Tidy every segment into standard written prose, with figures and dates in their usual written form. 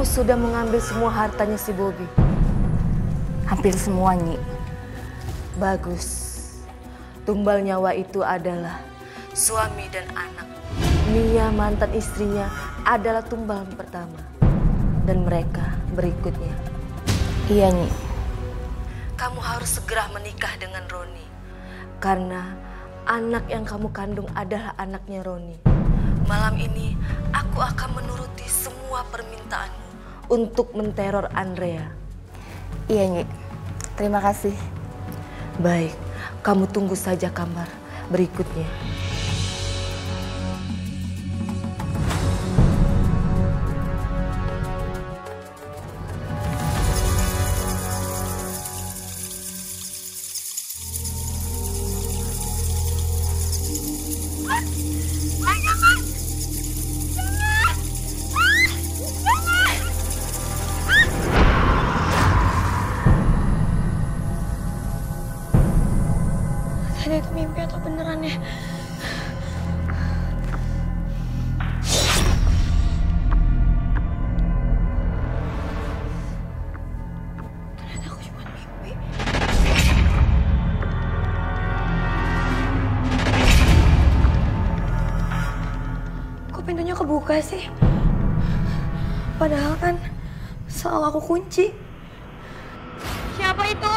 sudah mengambil semua hartanya si Bobby? Hampir semua, Nyi. Bagus. Tumbal nyawa itu adalah suami dan anak. Mia mantan istrinya adalah tumbal pertama. Dan mereka berikutnya. Iya, Nyi. Kamu harus segera menikah dengan Roni. Karena anak yang kamu kandung adalah anaknya Roni. Malam ini aku akan menuruti semua permintaanmu untuk menteror Andrea. Iya, Nyi. Terima kasih. Baik, kamu tunggu saja kabar berikutnya. Tadi itu mimpi atau beneran ya? Ternyata aku cuma mimpi. Kok pintunya kebuka sih? Padahal kan selalu aku kunci. Siapa itu?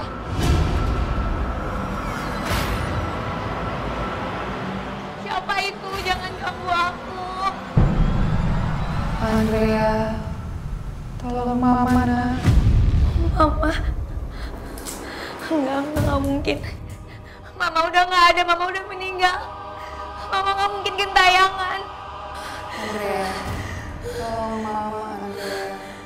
Siapa itu? Jangan ganggu aku. Andrea, tolong mama, nak. Mama? Enggak mungkin. Mama udah nggak ada, mama udah meninggal. Mama nggak mungkin gentayangan. Andrea, tolong mama, Andrea.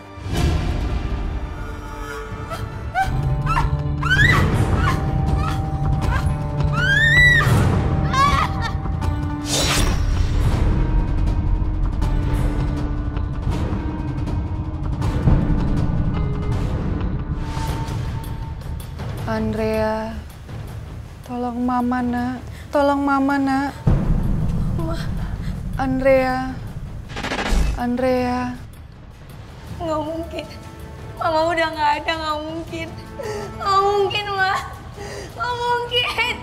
Andrea, tolong mama, nak. Tolong mama, nak. Andrea. Andrea. Nggak mungkin. Mama udah nggak ada, nggak mungkin. Nggak mungkin, Ma. Nggak mungkin.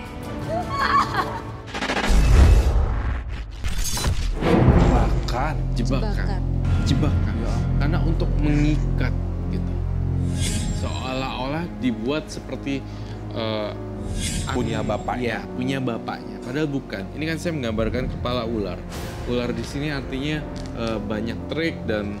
Jebakan. Karena untuk mengikat gitu. Seolah-olah dibuat seperti punya bapaknya. Ya, punya bapaknya. Padahal bukan. Ini kan saya menggambarkan kepala ular. Ular di sini artinya banyak trik dan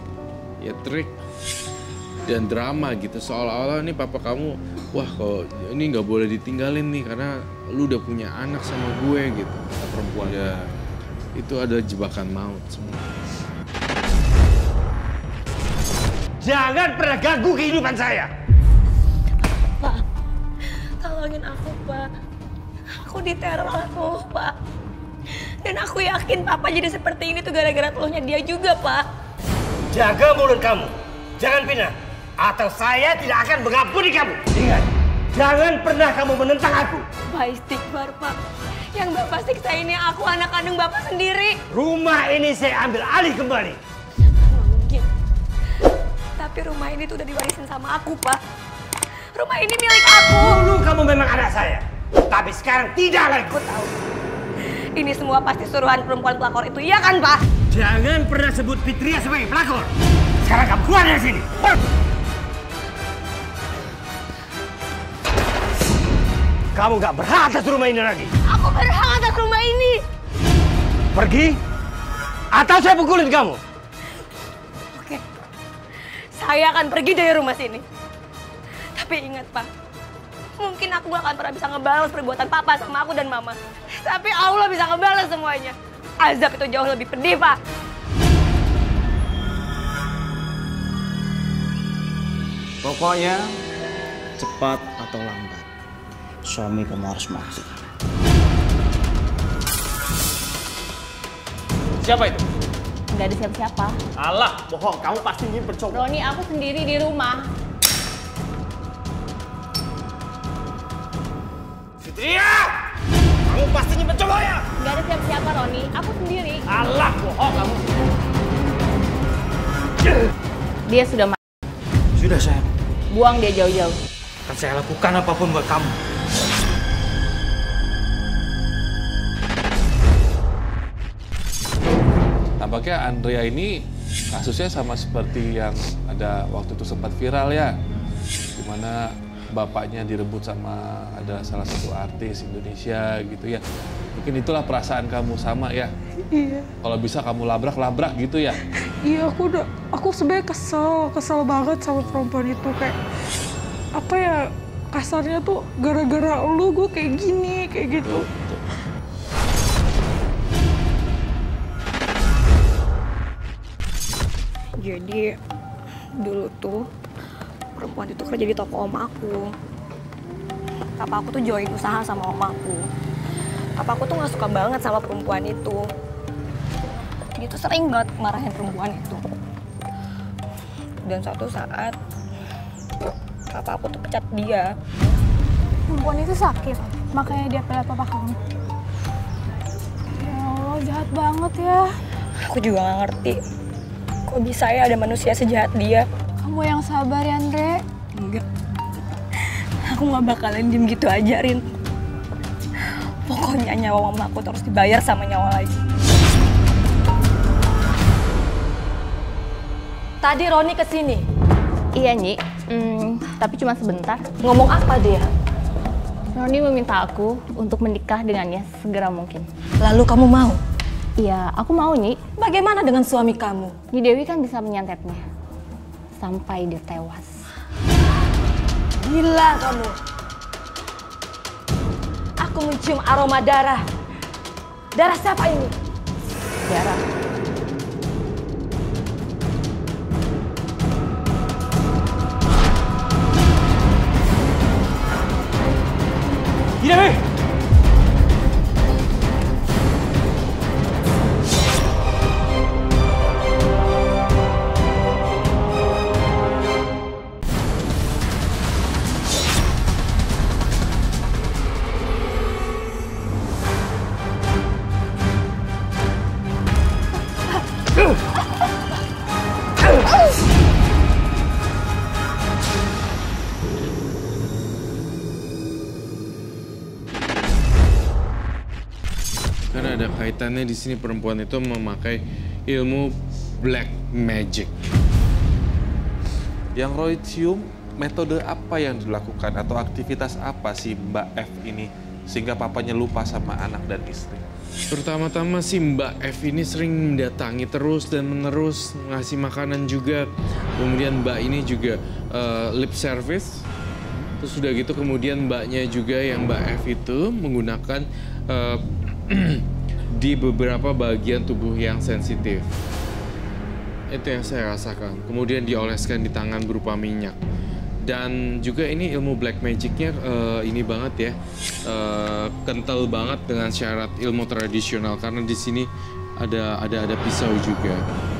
drama gitu. Seolah-olah nih papa kamu, wah kalau ini nggak boleh ditinggalin nih karena lu udah punya anak sama gue gitu. Kata perempuan. Ya, itu ada jebakan maut semua. Jangan pernah ganggu kehidupan saya. Pak, tolongin aku, Pak. Aku diteror terus, Pak. Dan aku yakin Papa jadi seperti ini tuh gara-gara teluhnya dia juga, Pak. Jaga mulut kamu. Jangan pindah. Atau saya tidak akan mengampuni kamu. Ingat, jangan pernah kamu menentang aku. Pak, istighfar, Pak. Yang Bapak siksa ini aku anak kandung Bapak sendiri. Rumah ini saya ambil alih kembali. Nggak mungkin. Tapi rumah ini tuh udah diwarisin sama aku, Pak. Rumah ini milik aku. Dulu kamu memang anak saya. Tapi sekarang tidak lagi. Aku tahu. Ini semua pasti suruhan perempuan pelakor itu, iya kan, Pak? Jangan pernah sebut Fitria sebagai pelakor. Sekarang kamu keluar dari sini. Kamu gak berhak atas rumah ini lagi. Aku berhak atas rumah ini. Pergi, atau saya pukulin kamu. Oke, saya akan pergi dari rumah sini. Tapi ingat, Pak, mungkin aku gak akan pernah bisa ngebalas perbuatan Papa sama aku dan Mama. Tapi Allah bisa ngebalas semuanya. Azab itu jauh lebih pedih, Pak. Pokoknya cepat atau lambat, suami kamu harus mati. Siapa itu? Nggak ada siapa-siapa. Alah, bohong. Kamu pasti ingin bercoba. Roni, aku sendiri di rumah. Fitria! Kamu pasti ingin mencoba ya? Nggak ada siapa-siapa, Roni. Aku sendiri. Alah, bohong kamu. Dia sudah mati. Sudah sayang, Buang dia jauh-jauh. akan saya lakukan apapun buat kamu. Tampaknya Andrea ini kasusnya sama seperti yang ada waktu itu sempat viral ya, dimana bapaknya direbut sama ada salah satu artis Indonesia gitu ya. Mungkin itulah perasaan kamu sama ya. Iya. Kalau bisa kamu labrak-labrak gitu ya. Iya, aku sebenarnya kesel banget sama perempuan itu, kayak apa ya, kasarnya tuh gara-gara lu gue kayak gini, kayak gitu. Tuh. Jadi dulu tuh perempuan itu kerja di toko om aku. Papa aku tuh join usaha sama om aku. Papa aku tuh nggak suka banget sama perempuan itu. Dia tuh sering banget marahin perempuan itu. Dan suatu saat papa aku tuh pecat dia. Perempuan itu sakit, makanya dia pelat papa kamu. Ya Allah, jahat banget ya. Aku juga nggak ngerti. Kok bisa ya ada manusia sejahat dia? Kamu yang sabar ya, Andre. Enggak. Aku nggak bakalan diem gitu aja, Rin. Pokoknya nyawa mama aku terus dibayar sama nyawa lagi. Tadi Roni kesini. Iya, Nyi. Tapi cuma sebentar. Ngomong apa dia? Roni meminta aku untuk menikah dengannya segera mungkin. Lalu kamu mau? Iya, aku mau, Nyi. Bagaimana dengan suami kamu? Nyi Dewi kan bisa menyantetnya. Sampai dia tewas. Gila kamu. Aku mencium aroma darah. Darah siapa ini? Tiara. Gila, weh! Karena ada kaitannya di sini perempuan itu memakai ilmu black magic. Yang Roy cium, metode apa yang dilakukan atau aktivitas apa sih Mbak F ini sehingga papanya lupa sama anak dan istri? Pertama-tama sih Mbak F ini sering mendatangi terus dan menerus, ngasih makanan juga. Kemudian Mbak ini juga lip service. Terus udah gitu kemudian Mbaknya juga yang Mbak F itu menggunakan di beberapa bagian tubuh yang sensitif. Itu yang saya rasakan. Kemudian dioleskan di tangan berupa minyak. Dan juga ini ilmu black magic-nya ini banget ya, kental banget dengan syarat ilmu tradisional karena di sini ada pisau juga.